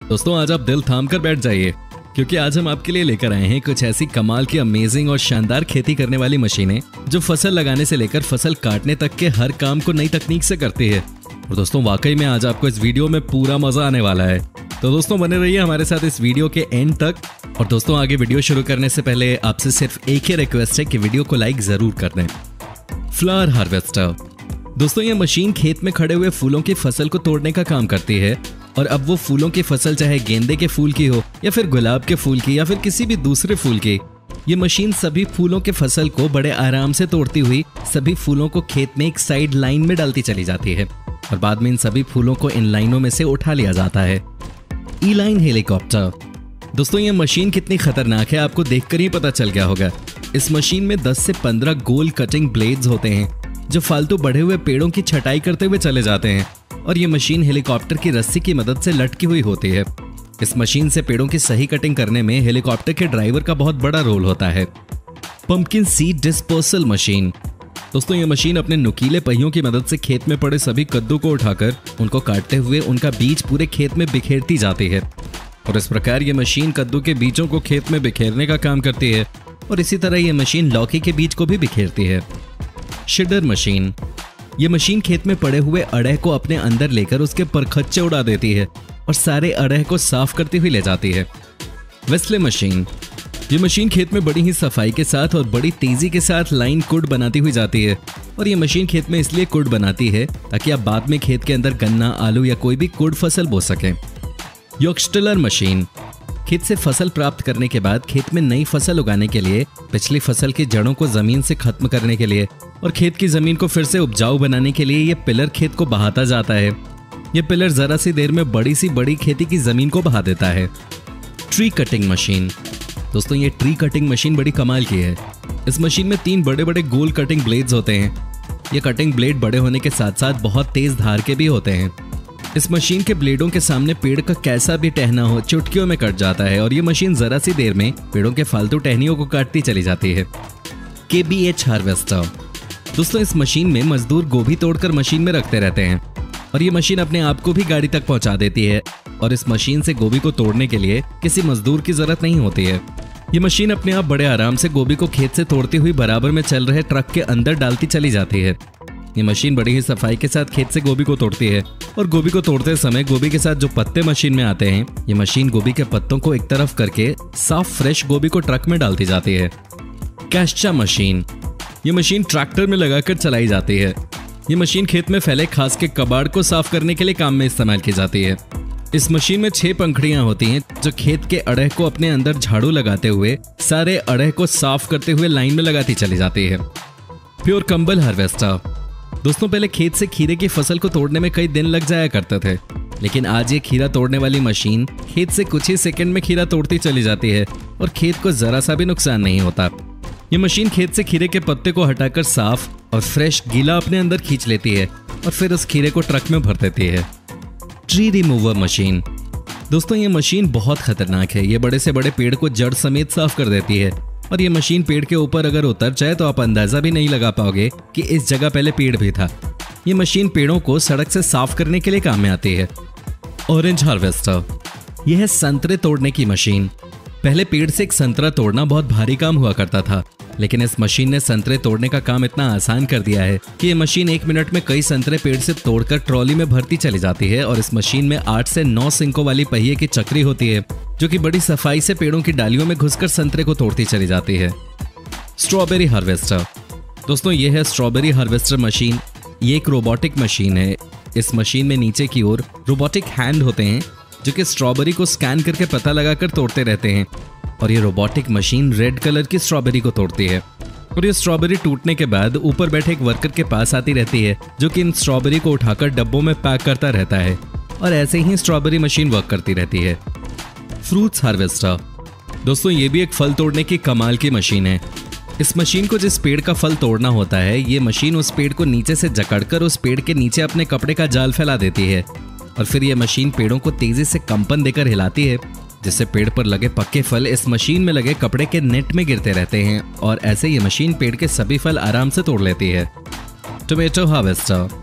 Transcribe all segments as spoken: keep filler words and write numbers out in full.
दोस्तों आज आप दिल थाम कर बैठ जाइए, क्योंकि आज हम आपके लिए लेकर आए हैं कुछ ऐसी कमाल की अमेजिंग और शानदार खेती करने वाली मशीनें जो फसल लगाने से लेकर फसल काटने तक के हर काम को नई तकनीक से करती है। और दोस्तों वाकई में आज आपको इस वीडियो में पूरा मजा आने वाला है, तो दोस्तों बने रहिए हमारे साथ इस वीडियो के एंड तक। और दोस्तों आगे वीडियो शुरू करने से पहले आपसे सिर्फ एक ही रिक्वेस्ट है कि वीडियो को लाइक जरूर कर दें। फ्लावर हार्वेस्टर दोस्तों ये मशीन खेत में खड़े हुए फूलों की फसल को तोड़ने का काम करती है। और अब वो फूलों की फसल चाहे गेंदे के फूल की हो या फिर गुलाब के फूल की या फिर किसी भी दूसरे फूल की, ये मशीन सभी फूलों के फसल को बड़े आराम से तोड़ती हुई सभी फूलों को खेत में एक साइड लाइन में डालती चली जाती है और बाद में इन सभी फूलों को इन लाइनों में से उठा लिया जाता है। ई लाइन हेलीकॉप्टर दोस्तों ये मशीन कितनी खतरनाक है आपको देखकर ही पता चल गया होगा। इस मशीन में दस से पंद्रह गोल कटिंग ब्लेड्स होते हैं जो फालतू बढ़े हुए पेड़ों की छटाई करते हुए चले जाते हैं और ये मशीन हेलीकॉप्टर की रस्सी की मदद से लटकी हुई होती है। इस मशीन से पेड़ों की सही कटिंग करने में हेलीकॉप्टर के ड्राइवर का बहुत बड़ा रोल होता है। पंपकिन सीड डिस्पर्सल मशीन दोस्तों ये मशीन अपने नुकीले पहियों की मदद से खेत में पड़े सभी कद्दू को उठाकर उनको काटते हुए उनका बीज पूरे खेत में बिखेरती जाती है और इस प्रकार ये मशीन कद्दू के बीजों को खेत में बिखेरने का काम करती है और इसी तरह ये मशीन लौकी के बीज को भी बिखेरती है। शिडर मशीन ये मशीन खेत में पड़े हुए अड़ह को अपने अंदर लेकर उसके परखच्चे उड़ा देती है और सारे अड़ह को साफ करती हुई ले जाती है। वेस्ले मशीन ये मशीन खेत में बड़ी ही सफाई के साथ और बड़ी तेजी के साथ लाइन कुड बनाती हुई जाती है और ये मशीन खेत में इसलिए कुड बनाती है ताकि आप बाद में खेत के अंदर गन्ना, आलू या कोई भी कुड फसल बो सकें। योक्सटिलर मशीन खेत से फसल प्राप्त करने के बाद खेत में नई फसल उगाने के लिए, पिछली फसल की जड़ों को जमीन से खत्म करने के लिए और खेत की जमीन को फिर से उपजाऊ बनाने के लिए ये पिलर खेत को बहाता जाता है। ये पिलर जरा सी देर में बड़ी सी बड़ी खेती की जमीन को बहा देता है। ट्री कटिंग मशीन दोस्तों ये ट्री कटिंग मशीन बड़ी कमाल की है। इस मशीन में तीन बड़े बड़े गोल कटिंग ब्लेड्स होते हैं। ये कटिंग ब्लेड बड़े होने के साथ साथ बहुत तेज धार के भी होते हैं। इस मशीन के ब्लेडों के सामने पेड़ का कैसा भी टहना हो चुटकियों में कट जाता है और ये मशीन जरा सी देर में पेड़ों के फालतू टहनियों को काटती चली जाती है। के बी एच हार्वेस्टर दोस्तों इस मशीन में मजदूर गोभी तोड़कर मशीन में रखते रहते हैं और ये मशीन अपने आप को भी गाड़ी तक पहुंचा देती है और इस मशीन से गोभी को तोड़ने के लिए किसी मजदूर की जरूरत नहीं होती है। ये मशीन अपने आप बड़े आराम से गोभी को खेत से तोड़ती हुई बराबर में चल रहे ट्रक के अंदर डालती चली जाती है। ये मशीन बड़ी ही सफाई के साथ खेत से गोभी को तोड़ती है और गोभी को तोड़ते समय गोभी के साथ जो पत्ते मशीन में आते हैं, ये मशीन गोभी के पत्तों को एक तरफ करके साफ फ्रेश गोभी को ट्रक में डालती जाती है। कैस्चा मशीन ये मशीन ट्रैक्टर में लगाकर चलाई जाती है। ये मशीन खेत में फैले घास के कबाड़ को साफ करने के लिए काम में इस्तेमाल की जाती है। इस मशीन में छह पंखुड़ियां होती हैं जो खेत के अड़ह को अपने अंदर झाड़ू लगाते हुए सारे अड़ह को साफ करते हुए लाइन में लगाती चली जाती है। प्योर कंबल हार्वेस्टर दोस्तों पहले खेत से खीरे की फसल को तोड़ने में कई दिन लग जाया करते थे, लेकिन आज ये खीरा तोड़ने वाली मशीन खेत से कुछ ही सेकंड में खीरा तोड़ती चली जाती है और खेत को जरा सा भी नुकसान नहीं होता। ये मशीन खेत से खीरे के पत्ते को हटाकर साफ और फ्रेश गीला अपने अंदर खींच लेती है और फिर उस खीरे को ट्रक में भर देती है। ट्री रिमूवर मशीन दोस्तों ये मशीन बहुत खतरनाक है। ये बड़े से बड़े पेड़ को जड़ समेत साफ कर देती है और ये मशीन पेड़ के ऊपर अगर उतर जाए तो आप अंदाजा भी नहीं लगा पाओगे कि इस जगह पहले पेड़ भी था। ये मशीन पेड़ों को सड़क से साफ करने के लिए काम में आती है। ऑरेंज हार्वेस्टर यह है संतरे तोड़ने की मशीन। पहले पेड़ से एक संतरा तोड़ना बहुत भारी काम हुआ करता था, लेकिन इस मशीन ने संतरे तोड़ने का काम इतना आसान कर दिया है कि ये मशीन एक मिनट में कई संतरे पेड़ से तोड़कर ट्रॉली में भरती चली जाती है और इस मशीन में आठ से नौ सिंकों वाली पहिए की चक्री होती है जो कि बड़ी सफाई से पेड़ों की डालियों में घुसकर संतरे को तोड़ती चली जाती है। स्ट्रॉबेरी हार्वेस्टर दोस्तों ये है स्ट्रॉबेरी हार्वेस्टर मशीन। ये एक रोबोटिक मशीन है। इस मशीन में नीचे की ओर रोबोटिक हैंड होते हैं जो कि स्ट्रॉबेरी को स्कैन करके पता लगाकर तोड़ते रहते हैं और ये रोबोटिक मशीन रेड कलर की स्ट्रॉबेरी को तोड़ती है और ये स्ट्रॉबेरी टूटने के बाद ऊपर बैठे एक वर्कर के पास आती रहती है जो कि इन स्ट्रॉबेरी को उठाकर डब्बों में पैक करता रहता है और ऐसे ही स्ट्रॉबेरी मशीन वर्क करती रहती है। फ्रूट्स हार्वेस्टर दोस्तों ये भी एक फल तोड़ने की कमाल की मशीन है। इस मशीन को जिस पेड़ का फल तोड़ना होता है, ये मशीन उस पेड़ को नीचे से जकड़कर उस पेड़ के नीचे अपने कपड़े का जाल फैला देती है और फिर ये मशीन पेड़ों को तेजी से कंपन देकर हिलाती है जिससे पेड़ पर लगे पक्के फल इस मशीन में लगे कपड़े के नेट में गिरते रहते हैं और ऐसे ये मशीन पेड़ के सभी फल आराम से तोड़ लेती है। टोमेटो हार्वेस्टर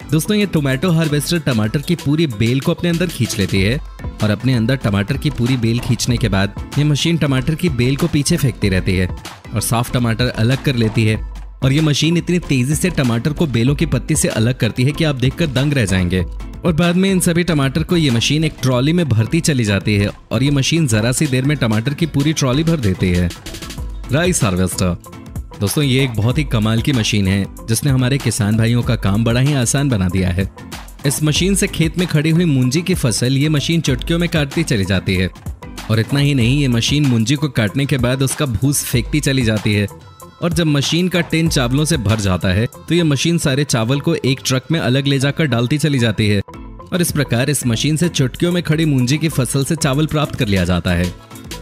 दोस्तों ये टोमेटो हार्वेस्टर टमाटर की पूरी बेल को अपने अंदर खींच लेती है और अपने अंदर टमाटर की पूरी बेल खींचने के बाद ये मशीन टमाटर की बेल को पीछे फेंकती रहती है और साफ टमाटर अलग कर लेती है। और ये मशीन इतनी तेजी से टमाटर को बेलों की पत्ती से अलग करती है कि आप देखकर दंग रह जाएंगे। और बाद में इन सभी टमाटर को ये मशीन एक ट्रॉली में भरती चली जाती है और ये मशीन जरा सी देर में टमाटर की पूरी ट्रॉली भर देती है। राइस हार्वेस्टर दोस्तों ये एक बहुत ही कमाल की मशीन है जिसने हमारे किसान भाइयों का काम बड़ा ही आसान बना दिया है। इस मशीन से खेत में खड़ी हुई मूंजी की फसल ये मशीन चुटकियों में काटती चली जाती है। और इतना ही नहीं, ये मशीन मूंजी को काटने के बाद उसका भूस फेंकती चली जाती है। और जब मशीन का टिन चावलों से भर जाता है तो ये मशीन सारे चावल को एक ट्रक में अलग ले जाकर डालती चली जाती है। और इस प्रकार इस मशीन से चुटकियों में खड़ी मूंजी की फसल से चावल प्राप्त कर लिया जाता है।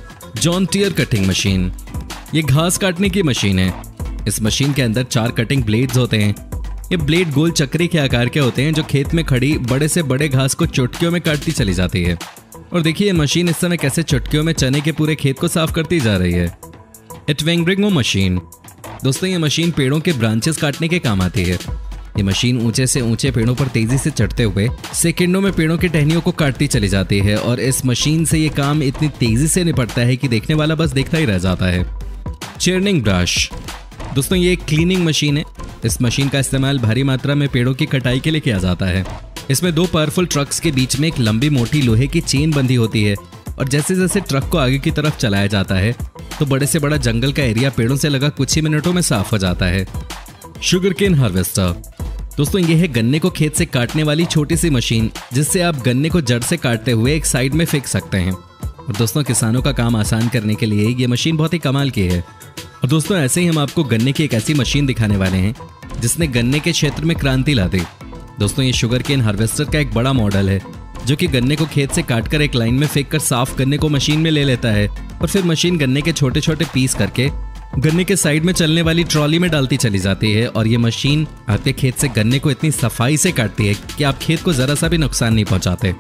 जॉन टियर कटिंग मशीन ये घास काटने की मशीन है। इस मशीन के अंदर चार कटिंग ब्लेड्स होते हैं। ये ब्लेड गोल चक्री के आकार के होते हैं जो खेत में खड़ी बड़े से बड़े घास को चुटकियों में काटती चली जाती है। और देखिए ये मशीन इस समय कैसे चुटकियों में चने के पूरे खेत को साफ करती जा रही है। एटवेंगरिंगो मशीन दोस्तों ये मशीन पेड़ों के ब्रांचेस काटने के काम आती है। ये मशीन ऊंचे से ऊंचे पेड़ों पर तेजी से चढ़ते हुए सेकंडों में पेड़ों की टहनियों को काटती चली जाती है। और इस मशीन से ये काम इतनी तेजी से निपटता है कि देखने वाला बस देखता ही रह जाता है। चर्निंग ब्रश दोस्तों ये एक क्लीनिंग मशीन है। इस मशीन का इस्तेमाल भारी मात्रा में पेड़ों की कटाई के लिए किया जाता है। इसमें दो पावरफुल ट्रक्स के बीच में एक लंबी मोटी लोहे की चेन बंधी होती है और जैसे जैसे ट्रक को आगे की तरफ चलाया जाता है तो बड़े से बड़ा जंगल का एरिया पेड़ों से लगा कुछ ही मिनटों में साफ हो जाता है। शुगर केन हार्वेस्टर दोस्तों ये है गन्ने को खेत से काटने वाली छोटी सी मशीन जिससे आप गन्ने को जड़ से काटते हुए एक साइड में फेंक सकते हैं। और दोस्तों किसानों का काम आसान करने के लिए ये मशीन बहुत ही कमाल की है। और दोस्तों ऐसे ही हम आपको गन्ने की एक ऐसी मशीन दिखाने वाले हैं जिसने गन्ने के क्षेत्र में क्रांति ला दी। दोस्तों ये शुगर केन हार्वेस्टर का एक बड़ा मॉडल है जो कि गन्ने को खेत से काटकर एक लाइन में फेंककर साफ गन्ने को मशीन में ले लेता है और फिर मशीन गन्ने के छोटे छोटे पीस करके गन्ने के साइड में चलने वाली ट्रॉली में डालती चली जाती है। और ये मशीन आपके खेत से गन्ने को इतनी सफाई से काटती है कि आप खेत को जरा सा भी नुकसान नहीं पहुंचाते।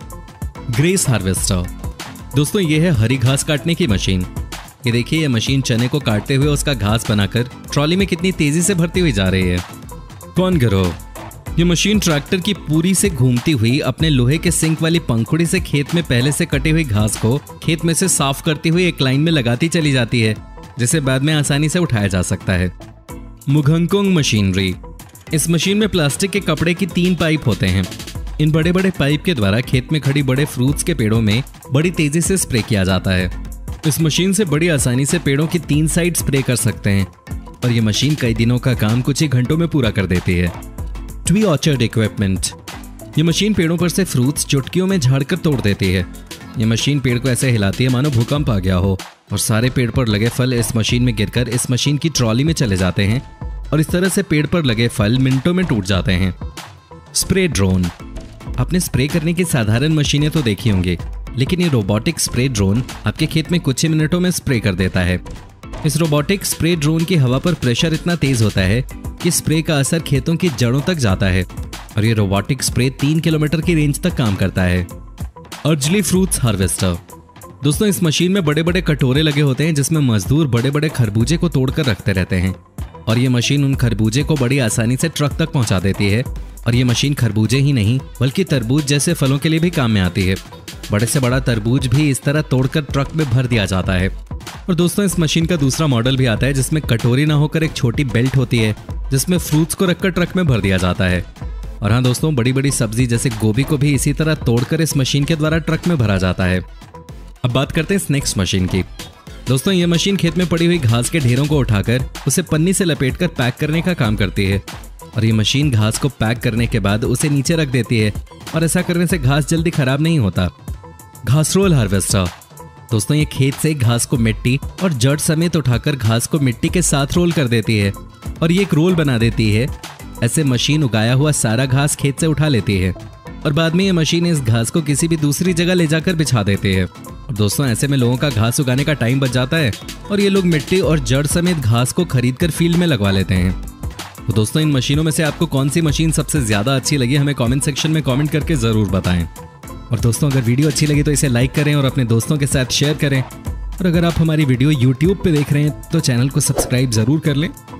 ग्रेस हार्वेस्टर दोस्तों ये है हरी घास काटने की मशीन। ये देखिए ये मशीन चने को काटते हुए उसका घास बनाकर ट्रॉली में कितनी तेजी से भरती हुई जा रही है। कौन करो ये मशीन ट्रैक्टर की पूरी से घूमती हुई अपने लोहे के सिंक वाली पंखुड़ी से खेत में पहले से कटी हुई घास को खेत में से साफ करती हुई एक लाइन में लगाती चली जाती है जिसे बाद में आसानी से उठाया जा सकता है। मुघंगकोंग मशीनरी इस मशीन में प्लास्टिक के कपड़े की तीन पाइप होते हैं। इन बड़े बड़े पाइप के द्वारा खेत में खड़ी बड़े फ्रूट्स के पेड़ों में बड़ी तेजी से स्प्रे किया जाता है। इस मशीन से बड़ी आसानी से पेड़ों की तीन साइड स्प्रे कर सकते हैं और ये मशीन कई दिनों का काम कुछ ही घंटों में पूरा कर देती है। ट्री ऑर्चर्ड इक्विपमेंट ये मशीन पेड़ों पर से फ्रूट्स चुटकियों में झाड़कर तोड़ देती है। ये मशीन पेड़ को ऐसे हिलाती है मानो भूकंप आ गया हो और सारे पेड़ पर लगे फल इस मशीन में गिरकर इस मशीन की ट्रॉली में चले जाते हैं और इस तरह से पेड़ पर लगे फल मिनटों में टूट जाते हैं। स्प्रे ड्रोन आपने स्प्रे करने की साधारण मशीनें तो देखी होंगी लेकिन ये रोबोटिक स्प्रे ड्रोन आपके खेत में कुछ ही मिनटों में स्प्रे कर देता है। इस रोबोटिक स्प्रे ड्रोन की हवा पर प्रेशर इतना तेज होता है कि स्प्रे का असर खेतों की जड़ों तक जाता है और ये रोबोटिक स्प्रे तीन किलोमीटर की रेंज तक काम करता है। अर्जली फ्रूट्स हार्वेस्टर दोस्तों इस मशीन में बड़े बड़े कटोरे लगे होते हैं जिसमें मजदूर बड़े बड़े खरबूजे को तोड़कर रखते रहते हैं और ये मशीन उन खरबूजे को बड़ी आसानी से ट्रक तक पहुंचा देती है। और ये मशीन खरबूजे ही नहीं बल्कि तरबूज जैसे फलों के लिए भी काम में आती है। बड़े से बड़ा तरबूज भी इस तरह तोड़कर ट्रक में भर दिया जाता है। और दोस्तों इस मशीन का दूसरा मॉडल भी आता है जिसमें कटोरी ना होकर एक छोटी बेल्ट होती है जिसमें फ्रूट्स को रखकर ट्रक में भर दिया जाता है। और हाँ दोस्तों बड़ी बड़ी सब्जी जैसे गोभी को भी इसी तरह तोड़कर इस मशीन के द्वारा ट्रक में भरा जाता है। अब बात करते हैं इस नेक्स्ट मशीन की। दोस्तों ये मशीन खेत में पड़ी हुई घास के ढेरों को उठाकर उसे पन्नी से लपेटकर पैक करने का काम करती है और ये मशीन घास को पैक करने के बाद उसे नीचे रख देती है और ऐसा करने से घास जल्दी खराब नहीं होता। घास रोल हार्वेस्टर दोस्तों ये खेत से घास को मिट्टी और जड़ समेत उठाकर घास को मिट्टी के साथ रोल कर देती है और ये एक रोल बना देती है। ऐसे मशीन उगाया हुआ सारा घास खेत से उठा लेती है और बाद में ये मशीन इस घास को किसी भी दूसरी जगह ले जाकर बिछा देती है। और दोस्तों ऐसे में लोगों का घास उगाने का टाइम बच जाता है और ये लोग मिट्टी और जड़ समेत घास को खरीदकर फील्ड में लगवा लेते हैं। तो दोस्तों इन मशीनों में से आपको कौन सी मशीन सबसे ज्यादा अच्छी लगी हमें कमेंट सेक्शन में कमेंट करके जरूर बताएं। और दोस्तों अगर वीडियो अच्छी लगी तो इसे लाइक करें और अपने दोस्तों के साथ शेयर करें। और अगर आप हमारी वीडियो यूट्यूब पे देख रहे हैं तो चैनल को सब्सक्राइब जरूर कर लें